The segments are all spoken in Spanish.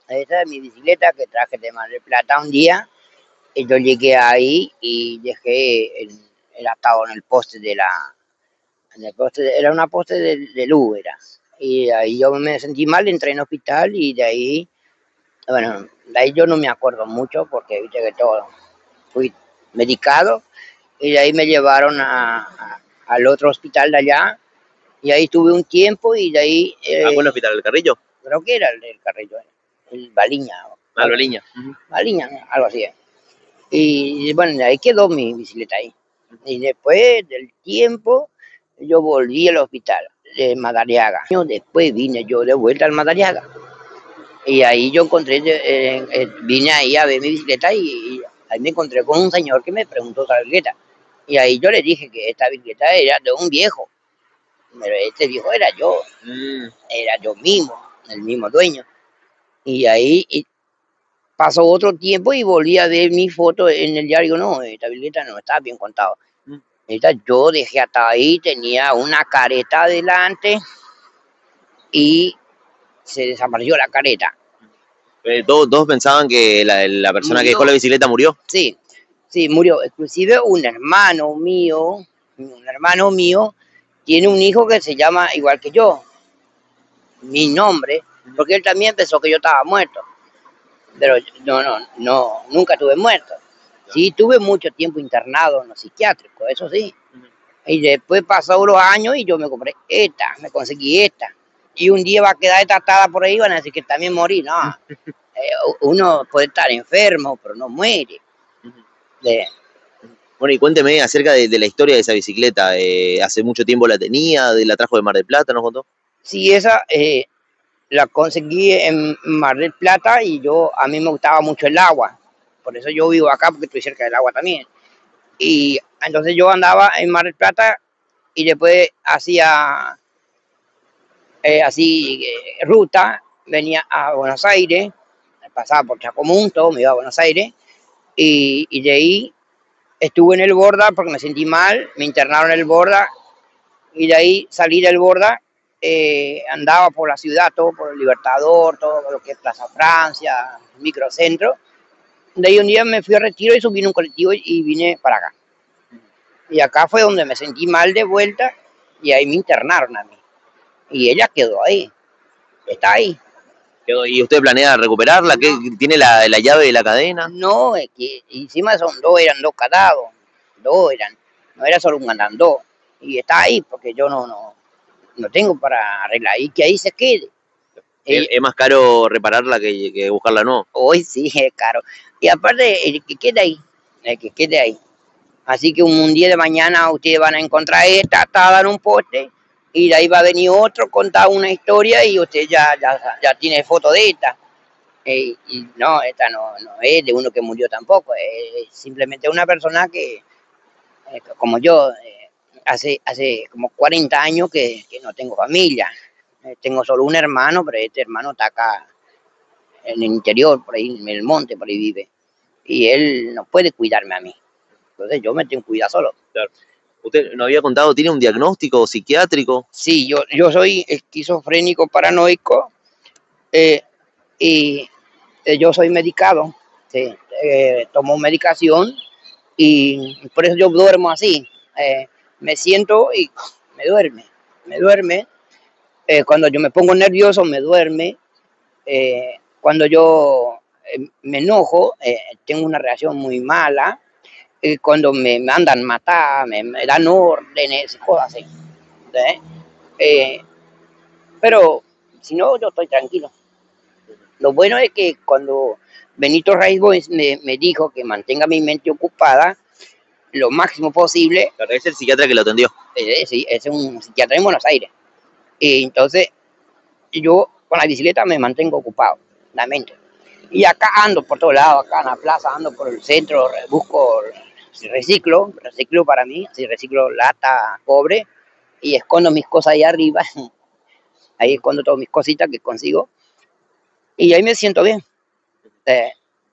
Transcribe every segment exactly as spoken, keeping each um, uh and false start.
Esa es mi bicicleta que traje de Mar del Plata un día. Y yo llegué ahí y dejé el, el atado en el poste de la... En el poste de- era una poste de, de luz, era. Y ahí yo me sentí mal, entré en hospital y de ahí, bueno, de ahí yo no me acuerdo mucho porque viste que todo, fui medicado y de ahí me llevaron a, a- al otro hospital de allá y ahí estuve un tiempo y de ahí, ¿A cuál eh, hospital? ¿El Carrillo? creo que era el del Carrillo, el Baliña, Ah, algo, Loliña. Ujú. Baliña, algo así. Y bueno, ahí quedó mi bicicleta ahí. Y después del tiempo, yo volví al hospital de Madariaga. Después vine yo de vuelta al Madariaga. Y ahí yo encontré, eh, eh, vine ahí a ver mi bicicleta y, y ahí me encontré con un señor que me preguntó esa bicicleta. Y ahí yo le dije que esta bicicleta era de un viejo. Pero este viejo era yo, Mm. era yo mismo, el mismo dueño. Y ahí y pasó otro tiempo y volví a ver mi foto en el diario. No, esta bicicleta no estaba bien contado. Mm. Esta yo dejé hasta ahí, tenía una careta adelante y se desapareció la careta. Eh, todos, todos pensaban que la, la persona que dejó Murió, la bicicleta murió. sí, sí, murió. Inclusive un hermano mío, un hermano mío, tiene un hijo que se llama igual que yo, mi nombre, porque él también pensó que yo estaba muerto. Pero no, no, no, nunca estuve muerto. Sí, tuve mucho tiempo internado en los psiquiátricos, eso sí. Y después pasaron los años y yo me compré esta, me conseguí esta. Y un día va a quedar esta atada por ahí, van a decir que también morí. No, eh, uno puede estar enfermo, pero no muere. De, Bueno, y cuénteme acerca de, de la historia de esa bicicleta. Eh, ¿Hace mucho tiempo la tenía? De, ¿La trajo de Mar del Plata, nos contó? sí, esa eh, la conseguí en Mar del Plata y yo, a mí me gustaba mucho el agua. Por eso yo vivo acá, porque estoy cerca del agua también. Y entonces yo andaba en Mar del Plata y después hacía eh, así eh, ruta, venía a Buenos Aires, pasaba por Chacomunto, me iba a Buenos Aires, y, y de ahí estuve en el Borda porque me sentí mal, me internaron en el Borda, y de ahí salí del Borda, eh, andaba por la ciudad, todo por el Libertador, todo lo que es Plaza Francia, microcentro. De ahí un día me fui a retiro y subí en un colectivo y vine para acá. Y acá fue donde me sentí mal de vuelta y ahí me internaron a mí. Y ella quedó ahí, está ahí. ¿Y usted planea recuperarla? ¿Qué, No, ¿Tiene la, la llave de la cadena? no, es que encima son dos, eran dos cadados, dos eran, no era solo un andán, dos. Y está ahí porque yo no, no, no tengo para arreglar y que ahí se quede. ¿Es, Y es más caro repararla que, que buscarla no? hoy sí es caro. Y aparte, el que quede ahí, el que quede ahí. Así que un, un día de mañana ustedes van a encontrar esta atada en un poste y de ahí va a venir otro, contar una historia y usted ya, ya, ya tiene foto de esta. Eh, y no, esta no, no es de uno que murió tampoco, es simplemente una persona que, eh, como yo, eh, hace, hace como cuarenta años que, que no tengo familia. Eh, tengo solo un hermano, pero este hermano está acá en el interior, por ahí en el monte, por ahí vive. Y él no puede cuidarme a mí. Entonces yo me tengo que cuidar solo. Claro. Usted nos había contado, ¿tiene un diagnóstico psiquiátrico? Sí, yo, yo soy esquizofrénico paranoico eh, y eh, yo soy medicado. Sí, eh, tomo medicación y por eso yo duermo así. Eh, me siento y me duerme, me duerme. Eh, cuando yo me pongo nervioso, me duerme. Eh, cuando yo eh, me enojo, eh, tengo una reacción muy mala. Eh, cuando me mandan matar, me, me dan órdenes, cosas así. ¿Sí? Eh, pero si no, yo estoy tranquilo. Lo bueno es que cuando Benito Raiz Boix me, me dijo que mantenga mi mente ocupada, lo máximo posible. Claro, es el psiquiatra que lo atendió. Eh, sí, es un psiquiatra en Buenos Aires. Y entonces yo con la bicicleta me mantengo ocupado, la mente. Y acá ando por todos lados, acá en la plaza, ando por el centro, busco, reciclo, reciclo para mí, así reciclo lata, cobre, y escondo mis cosas ahí arriba. Ahí escondo todas mis cositas que consigo. Y ahí me siento bien. Eh,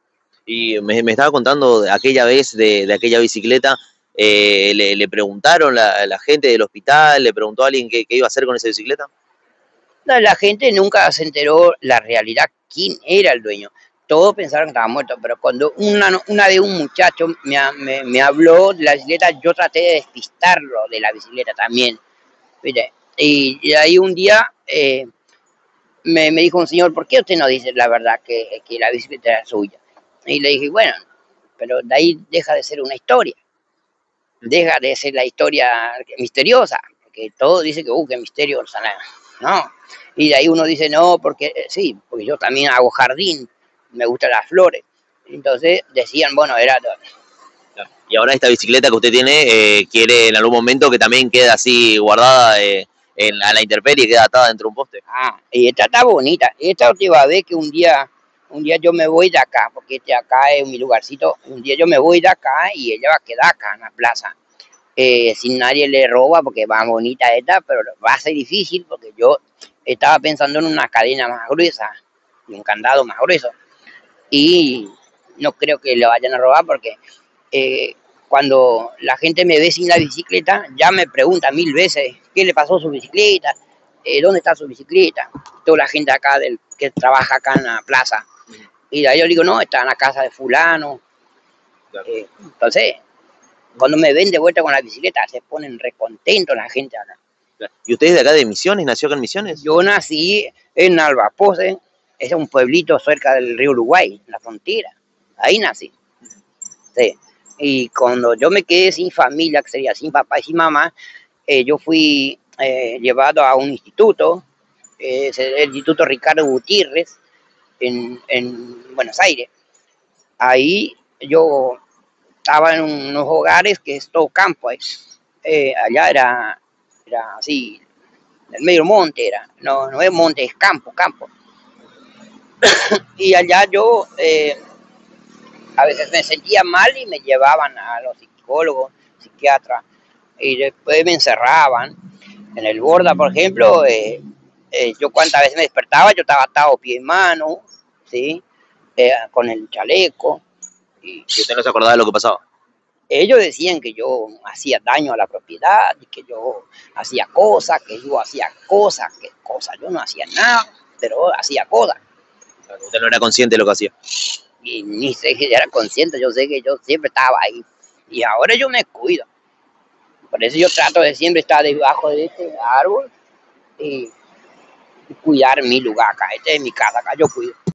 Y me, me estaba contando de aquella vez de, de aquella bicicleta. Eh, le, le preguntaron la, la gente del hospital, le preguntó a alguien qué, qué iba a hacer con esa bicicleta. La, la gente nunca se enteró la realidad, quién era el dueño. Todos pensaron que estaba muerto, pero cuando una, una de un muchacho me, me, me habló de la bicicleta, yo traté de despistarlo de la bicicleta también. ¿Viste? Y, y ahí un día eh, me, me dijo un señor, ¿por qué usted no dice la verdad que, que la bicicleta era suya? Y le dije, bueno, pero de ahí deja de ser una historia, deja de ser la historia misteriosa, porque todo dice que, uh, qué misterio, no. Y de ahí uno dice, no, porque eh, sí, porque yo también hago jardín, me gustan las flores. Entonces decían, bueno, era... Y ahora esta bicicleta que usted tiene, eh, quiere en algún momento que también quede así guardada eh, en, a la intemperie, queda atada dentro de un poste. Ah, y esta está bonita. Esta te va a ver que un día, un día yo me voy de acá, porque este acá es mi lugarcito. Un día yo me voy de acá y ella va a quedar acá en la plaza. Eh, sin nadie le roba, porque va bonita esta, pero va a ser difícil, porque yo estaba pensando en una cadena más gruesa y un candado más grueso. Y no creo que le vayan a robar, porque eh, cuando la gente me ve sin la bicicleta, ya me pregunta mil veces qué le pasó a su bicicleta, eh, dónde está su bicicleta. Toda la gente acá del, que trabaja acá en la plaza. Y de ahí yo digo, no, está en la casa de fulano. Claro. Eh, entonces, cuando me ven de vuelta con la bicicleta, se ponen recontentos la gente acá. ¿Y usted es de acá de Misiones? ¿Nació acá en Misiones? Yo nací en Albapose, es un pueblito cerca del río Uruguay, la frontera. Ahí nací. Sí. Y cuando yo me quedé sin familia, que sería sin papá y sin mamá, eh, yo fui eh, llevado a un instituto, eh, el Instituto Ricardo Gutiérrez, en, en Buenos Aires. Ahí yo estaba en unos hogares que es todo campo. Eh, allá era, era así, el medio monte era, no, no es monte, es campo, campo. Y allá yo eh, a veces me sentía mal y me llevaban a los psicólogos, psiquiatras, y después me encerraban. En el Borda, por ejemplo, eh, eh, yo cuántas veces me despertaba, yo estaba atado pie y mano, ¿sí? Eh, con el chaleco. Y, ¿Y usted no se acordaba de lo que pasaba? Ellos decían que yo hacía daño a la propiedad, que yo hacía cosas, que yo hacía cosas, que cosas, yo no hacía nada, pero hacía cosas. Usted no era consciente de lo que hacía. Y ni sé que era consciente, yo sé que yo siempre estaba ahí. Y ahora yo me cuido. Por eso yo trato de siempre estar debajo de este árbol y, y cuidar mi lugar acá. Esta es mi casa, acá yo cuido.